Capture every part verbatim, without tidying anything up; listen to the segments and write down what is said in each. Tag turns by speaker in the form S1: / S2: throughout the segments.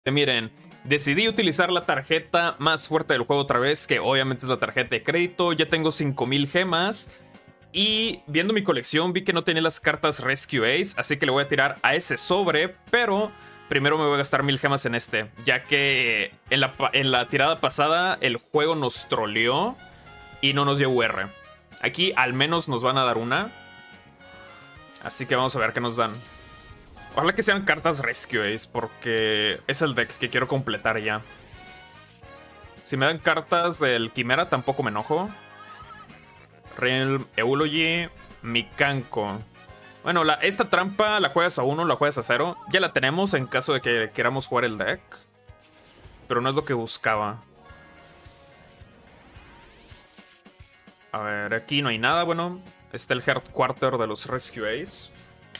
S1: Miren, decidí utilizar la tarjeta más fuerte del juego otra vez, que obviamente es la tarjeta de crédito. Ya tengo cinco mil gemas. Y viendo mi colección vi que no tenía las cartas Rescue Ace, así que le voy a tirar a ese sobre, pero primero me voy a gastar mil gemas en este, ya que en la, en la tirada pasada el juego nos troleó y no nos dio U R. Aquí al menos nos van a dar una. Así que vamos a ver qué nos dan. Ojalá que sean cartas Rescue Ace, porque es el deck que quiero completar ya. Si me dan cartas del Quimera tampoco me enojo. Realm, Eulogy, Mikanko. Bueno, la, esta trampa la juegas a uno, la juegas a cero. Ya la tenemos en caso de que queramos jugar el deck. Pero no es lo que buscaba. A ver, aquí no hay nada. Bueno, está el Headquarter de los Rescue Ace.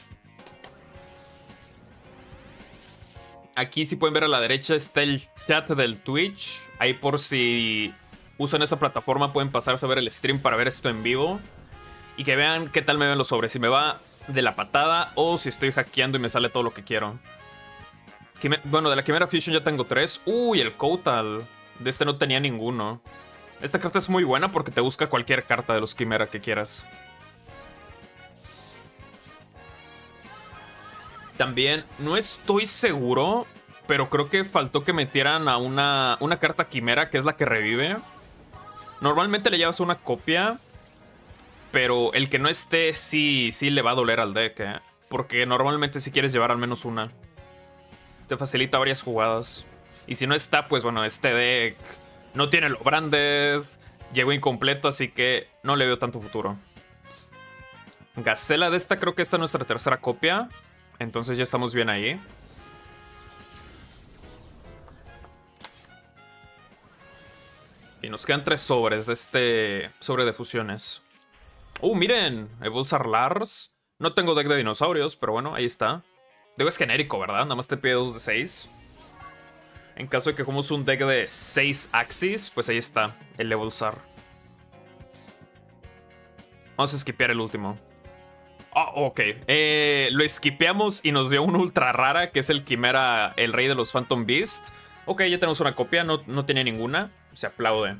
S1: Aquí, si pueden ver a la derecha, está el chat del Twitch. Ahí por si usan esa plataforma pueden pasarse a ver el stream para ver esto en vivo. Y que vean qué tal me ven los sobres. Si me va de la patada o si estoy hackeando y me sale todo lo que quiero. Quime bueno, de la Quimera Fusion ya tengo tres. Uy, el Kotal. De este no tenía ninguno. Esta carta es muy buena porque te busca cualquier carta de los Quimera que quieras. También no estoy seguro, pero creo que faltó que metieran a una, una carta Quimera, que es la que revive. Normalmente le llevas una copia, pero el que no esté sí, sí le va a doler al deck, ¿eh? Porque normalmente si quieres llevar al menos una. Te facilita varias jugadas. Y si no está, pues bueno, este deck no tiene lo branded, llegó incompleto, así que no le veo tanto futuro. Gacela de esta, creo que esta es nuestra tercera copia. Entonces ya estamos bien ahí. Y nos quedan tres sobres de este sobre de fusiones. ¡Uh, miren! Evolzar Lars. No tengo deck de dinosaurios, pero bueno, ahí está. Digo, es genérico, ¿verdad? Nada más te pide dos de seis. En caso de que juguemos un deck de seis Axis, pues ahí está, el Evolzar. Vamos a skipear el último. Oh, ok. Eh, lo skipeamos y nos dio una ultra rara, que es el Quimera, el rey de los Phantom Beast. Ok, ya tenemos una copia, no, no tenía ninguna. Se aplaude.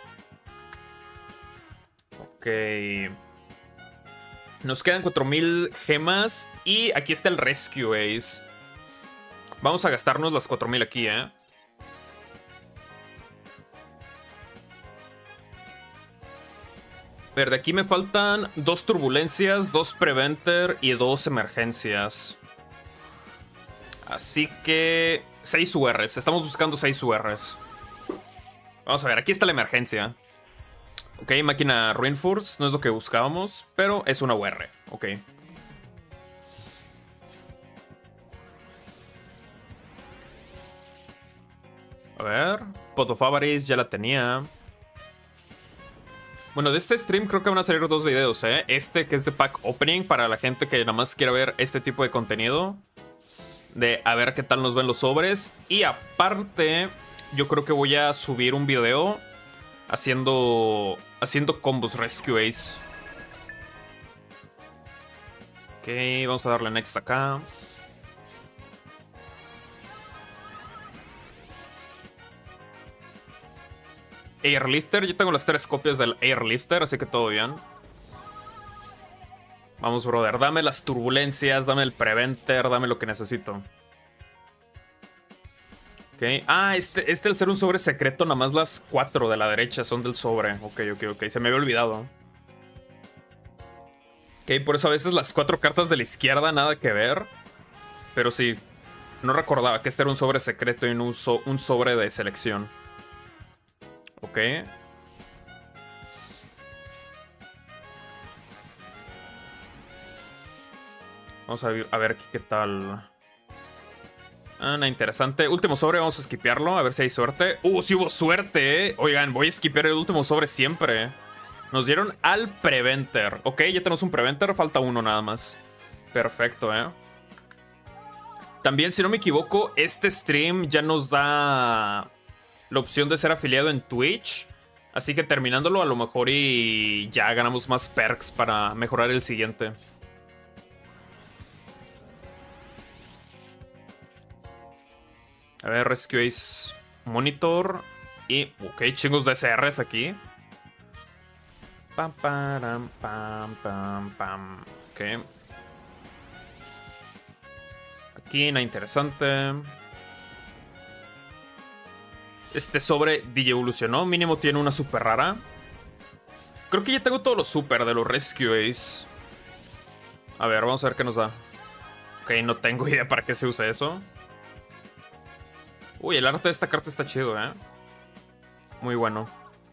S1: Ok. Nos quedan cuatro mil gemas. Y aquí está el Rescue Ace. Vamos a gastarnos las cuatro mil aquí, ¿eh? A ver, de aquí me faltan dos turbulencias, dos preventer y dos emergencias. Así que seis U Rs. Estamos buscando seis U Rs. Vamos a ver, aquí está la emergencia. Ok, máquina Reinforce. No es lo que buscábamos, pero es una U R. Ok. A ver. Pot of Avarice ya la tenía. Bueno, de este stream creo que van a salir dos videos, ¿eh? Este que es de pack opening para la gente que nada más quiera ver este tipo de contenido. De a ver qué tal nos ven los sobres. Y aparte, yo creo que voy a subir un video haciendo, haciendo combos Rescue Ace. Ok, vamos a darle next acá. Airlifter, yo tengo las tres copias del Airlifter, así que todo bien. Vamos, brother, dame las turbulencias, dame el Preventer, dame lo que necesito. Ok, ah, este, este al ser un sobre secreto, nada más las cuatro de la derecha son del sobre. Ok, ok, ok, se me había olvidado. Ok, por eso a veces las cuatro cartas de la izquierda nada que ver. Pero sí, no recordaba que este era un sobre secreto y no un, so un sobre de selección. Ok. Vamos a ver, a ver qué tal. Ah, no, interesante. Último sobre, vamos a skipearlo, a ver si hay suerte. Uh, sí hubo suerte, eh. Oigan, voy a skipear el último sobre siempre. Nos dieron al Preventer. Ok, ya tenemos un Preventer, falta uno nada más. Perfecto, eh. También, si no me equivoco, este stream ya nos da la opción de ser afiliado en Twitch. Así que terminándolo, a lo mejor y ya ganamos más perks para mejorar el siguiente. A ver, Rescue Ace Monitor. Y, ok, chingos de S Rs aquí. Pam, pam, pam, pam, pam. Ok. Aquí, nada interesante. Este sobre D J evolucionó. Mínimo tiene una super rara. Creo que ya tengo todos los super de los Rescue Ace. A ver, vamos a ver qué nos da. Ok, no tengo idea para qué se usa eso. Uy, el arte de esta carta está chido, ¿eh? Muy bueno.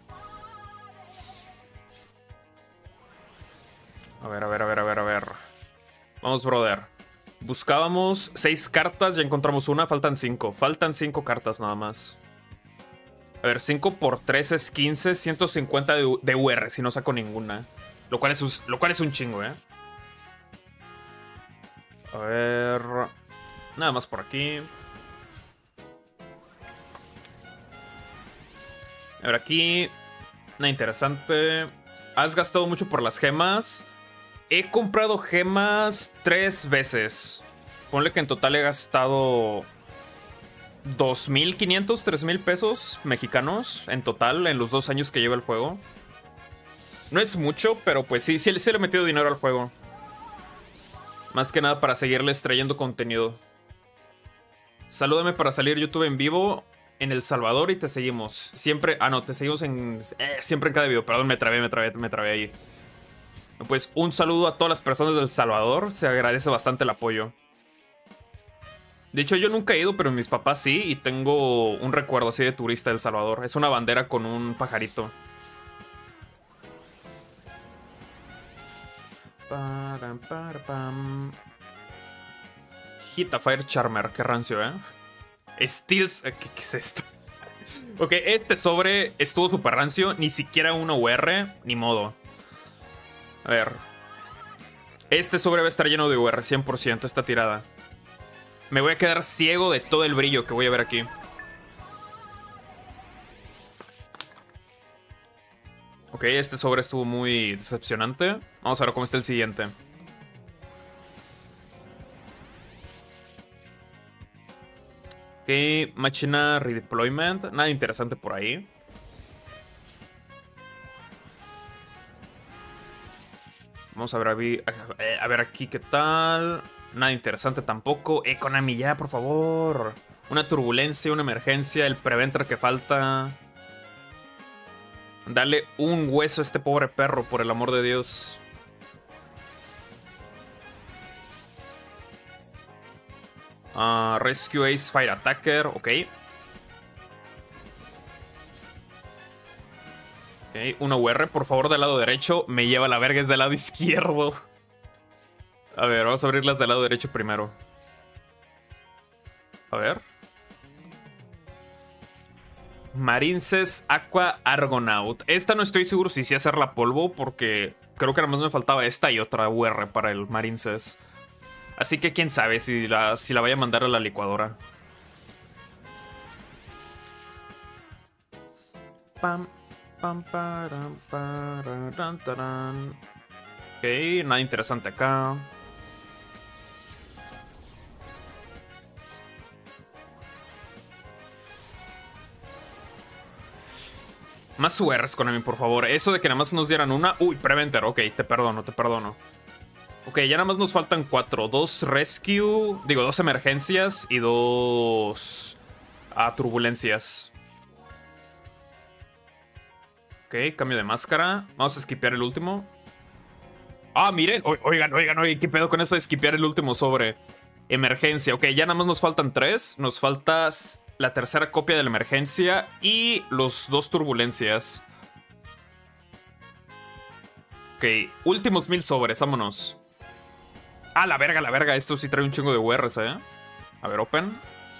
S1: A ver, a ver, a ver, a ver, a ver. Vamos, brother. Buscábamos seis cartas, ya encontramos una, faltan cinco. Faltan cinco cartas nada más. A ver, cinco por tres es quince, ciento cincuenta de, de U R si no saco ninguna. Lo cual, es, lo cual es un chingo, ¿eh? A ver... Nada más por aquí. A ver, aquí... Nada interesante. Has gastado mucho por las gemas. He comprado gemas tres veces. Ponle que en total he gastado dos mil quinientos, tres mil pesos mexicanos en total en los dos años que lleva el juego. No es mucho, pero pues sí, sí, sí le he metido dinero al juego. Más que nada para seguirles trayendo contenido. Salúdame para salir YouTube en vivo en El Salvador y te seguimos. Siempre... Ah, no, te seguimos en... Eh, siempre en cada video. Perdón, me trabé, me trabé, me trabé ahí. Pues un saludo a todas las personas del Salvador. Se agradece bastante el apoyo. De hecho, yo nunca he ido, pero mis papás sí. Y tengo un recuerdo así de turista del Salvador. Es una bandera con un pajarito. Param, param, pam. Hit a Fire Charmer. Qué rancio, ¿eh? Steels... ¿Qué, qué es esto? Ok, este sobre estuvo súper rancio. Ni siquiera una U R. Ni modo. A ver. Este sobre va a estar lleno de U R, cien por ciento, esta tirada. Me voy a quedar ciego de todo el brillo que voy a ver aquí. Ok, este sobre estuvo muy decepcionante. Vamos a ver cómo está el siguiente. Ok, Machina Redeployment. Nada interesante por ahí. Vamos a ver, a ver aquí qué tal. Nada interesante tampoco. Eh, Konami, ya, por favor. Una turbulencia, una emergencia, el preventer que falta. Dale un hueso a este pobre perro, por el amor de Dios. Uh, Rescue Ace Fire Attacker, ok. Ok, una U R, por favor, del lado derecho. Me lleva la verga, es del lado izquierdo. A ver, vamos a abrirlas del lado derecho primero. A ver. Marinces Aqua Argonaut. Esta no estoy seguro si sí hacerla polvo, porque creo que nada más me faltaba esta y otra U R para el Marinces. Así que quién sabe si la, si la vaya a mandar a la licuadora. Pam. Pam, param, param, taran. Ok, nada interesante acá. Más U Rs, Konami, por favor. Eso de que nada más nos dieran una. Uy, Preventer, ok, te perdono, te perdono. Ok, ya nada más nos faltan cuatro. Dos Rescue, digo, dos emergencias y dos ah, turbulencias. Ok, cambio de máscara. Vamos a skipear el último. Ah, miren. O, oigan, oigan, oigan. ¿Qué pedo con eso de skipear el último sobre? Emergencia. Ok, ya nada más nos faltan tres. Nos falta la tercera copia de la emergencia y los dos turbulencias. Ok, últimos mil sobres. Vámonos. Ah, la verga, la verga. Esto sí trae un chingo de U Rs, ¿eh? A ver, open.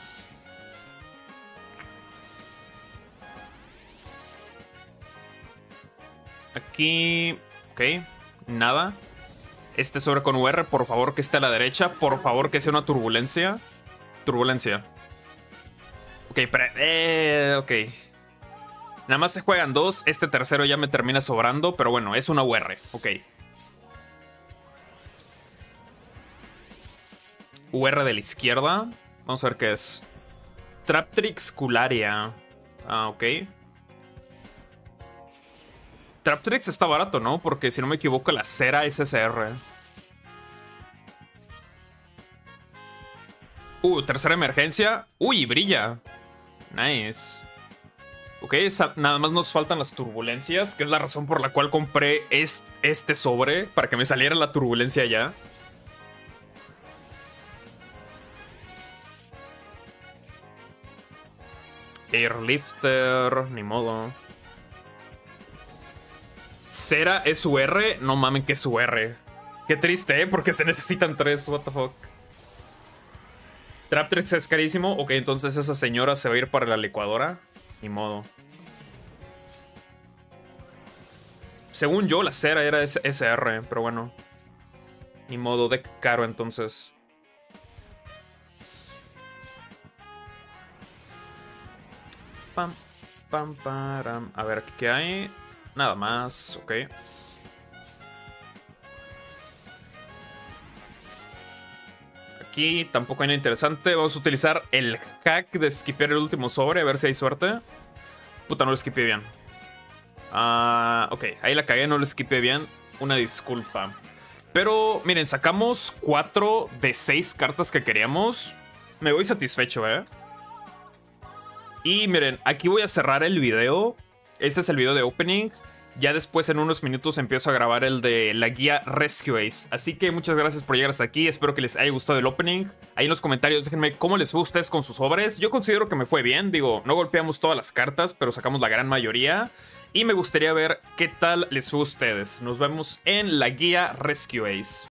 S1: Aquí... Ok, nada. Este sobre con U R, por favor que esté a la derecha. Por favor que sea una turbulencia. Turbulencia. Ok, pero... Eh, ok. Nada más se juegan dos. Este tercero ya me termina sobrando. Pero bueno, es una U R. Ok. U R de la izquierda. Vamos a ver qué es. Traptrix Cularia. Ah, ok. Traptrix está barato, ¿no? Porque si no me equivoco, la cera es S R. Uh, tercera emergencia. Uy, brilla. Nice. Ok, nada más nos faltan las turbulencias, que es la razón por la cual compré este sobre, para que me saliera la turbulencia ya. Airlifter, ni modo. Cera es U R, no mamen que es U R. Qué triste, ¿eh? Porque se necesitan tres, what the fuck. Traptrix es carísimo. Ok, entonces esa señora se va a ir para la licuadora. Ni modo. Según yo, la cera era S R, pero bueno. Ni modo, deck caro entonces. Pam, pam, param. A ver, ¿qué hay? Nada más, ok. Aquí tampoco hay nada interesante. Vamos a utilizar el hack de skipear el último sobre, a ver si hay suerte. Puta, no lo skipeé bien. Ah, ok, ahí la cagué, no lo skipeé bien. Una disculpa. Pero, miren, sacamos cuatro de seis cartas que queríamos. Me voy satisfecho, ¿eh? Y miren, aquí voy a cerrar el video. Este es el video de opening. Ya después en unos minutos empiezo a grabar el de la guía Rescue Ace. Así que muchas gracias por llegar hasta aquí. Espero que les haya gustado el opening. Ahí en los comentarios déjenme cómo les fue a ustedes con sus sobres. Yo considero que me fue bien. Digo, no golpeamos todas las cartas, pero sacamos la gran mayoría. Y me gustaría ver qué tal les fue a ustedes. Nos vemos en la guía Rescue Ace.